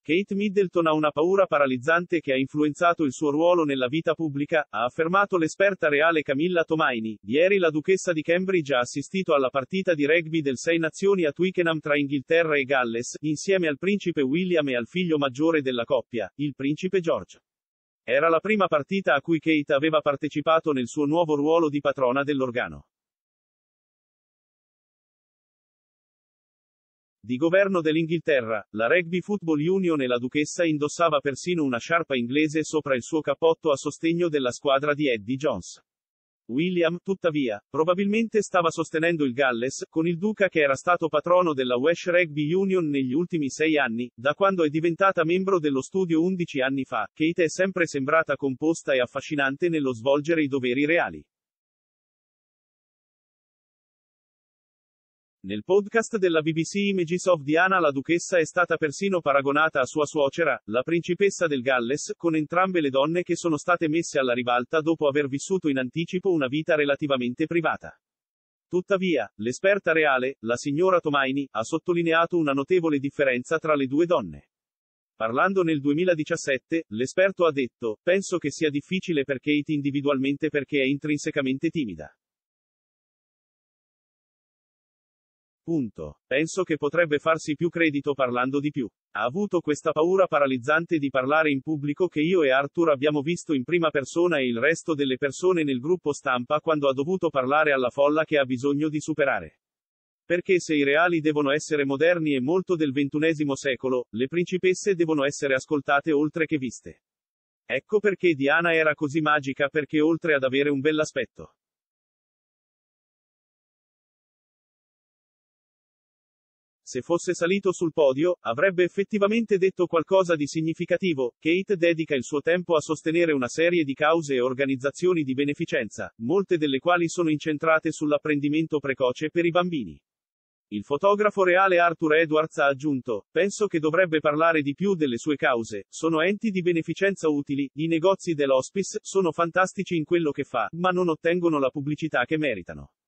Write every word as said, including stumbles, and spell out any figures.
Kate Middleton ha una paura paralizzante che ha influenzato il suo ruolo nella vita pubblica, ha affermato l'esperta reale Camilla Tomaini. Ieri la duchessa di Cambridge ha assistito alla partita di rugby del Sei Nazioni a Twickenham tra Inghilterra e Galles, insieme al principe William e al figlio maggiore della coppia, il principe George. Era la prima partita a cui Kate aveva partecipato nel suo nuovo ruolo di patrona dell'organo di governo dell'Inghilterra. La Rugby Football Union e la duchessa indossava persino una sciarpa inglese sopra il suo cappotto a sostegno della squadra di Eddie Jones. William, tuttavia, probabilmente stava sostenendo il Galles, con il duca che era stato patrono della Welsh Rugby Union negli ultimi sei anni, da quando è diventata membro dello studio undici anni fa. Kate è sempre sembrata composta e affascinante nello svolgere i doveri reali. Nel podcast della B B C Images of Diana la duchessa è stata persino paragonata a sua suocera, la principessa del Galles, con entrambe le donne che sono state messe alla ribalta dopo aver vissuto in anticipo una vita relativamente privata. Tuttavia, l'esperta reale, la signora Tomaini, ha sottolineato una notevole differenza tra le due donne. Parlando nel duemiladiciassette, l'esperto ha detto: "Penso che sia difficile per Kate individualmente perché è intrinsecamente timida. Punto. Penso che potrebbe farsi più credito parlando di più. Ha avuto questa paura paralizzante di parlare in pubblico che io e Arthur abbiamo visto in prima persona e il resto delle persone nel gruppo stampa quando ha dovuto parlare alla folla che ha bisogno di superare. Perché se i reali devono essere moderni e molto del ventunesimo secolo, le principesse devono essere ascoltate oltre che viste. Ecco perché Diana era così magica, perché oltre ad avere un bell'aspetto, se fosse salito sul podio, avrebbe effettivamente detto qualcosa di significativo." Kate dedica il suo tempo a sostenere una serie di cause e organizzazioni di beneficenza, molte delle quali sono incentrate sull'apprendimento precoce per i bambini. Il fotografo reale Arthur Edwards ha aggiunto: "Penso che dovrebbe parlare di più delle sue cause, sono enti di beneficenza utili, i negozi dell'hospice sono fantastici in quello che fa, ma non ottengono la pubblicità che meritano."